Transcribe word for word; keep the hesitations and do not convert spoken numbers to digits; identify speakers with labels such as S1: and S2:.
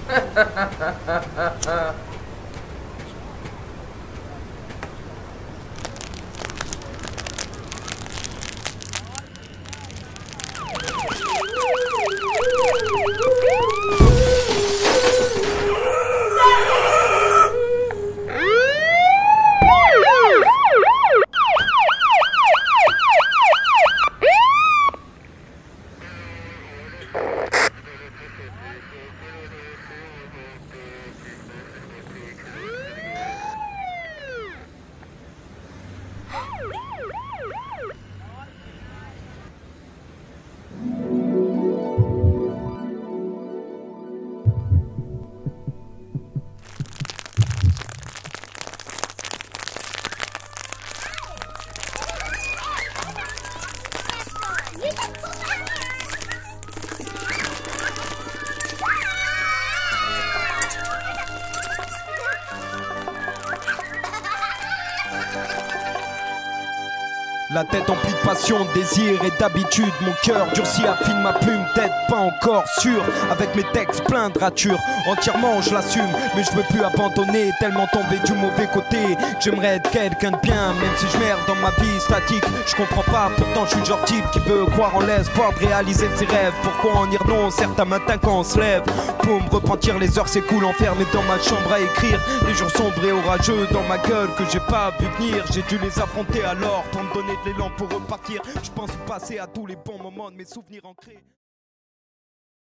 S1: La tête emplie de passion, de désir et d'habitude. Mon cœur durci affine ma plume, tête pas encore sûre. Avec mes textes pleins de ratures, entièrement je l'assume. Mais je veux plus abandonner, tellement tombé du mauvais côté. J'aimerais être quelqu'un de bien, même si je merde dans ma vie statique. Je comprends pas, pourtant je suis le genre type qui veut croire en l'espoir de réaliser ses rêves. Pourquoi en y renoncer certains matins quand on se lève? Pour me repentir, les heures s'écoulent enfermé dans ma chambre à écrire. Les jours sombres et orageux dans ma gueule que j'ai pas vu venir. J'ai dû les affronter alors pour me donner de l'élan pour repartir. Je pense passer à tous les bons moments de mes souvenirs ancrés.